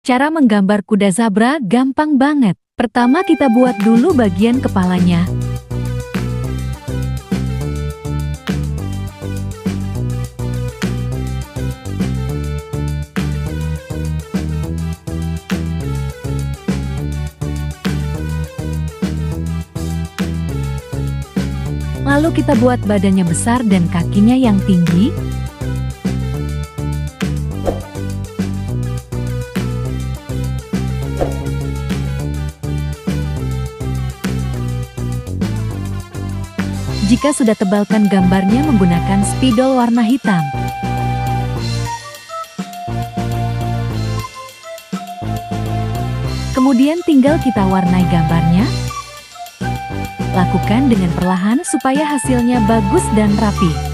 Cara menggambar kuda zebra gampang banget. Pertama kita buat dulu bagian kepalanya. Lalu kita buat badannya besar dan kakinya yang tinggi. Jika sudah, tebalkan gambarnya menggunakan spidol warna hitam. Kemudian tinggal kita warnai gambarnya. Lakukan dengan perlahan supaya hasilnya bagus dan rapi.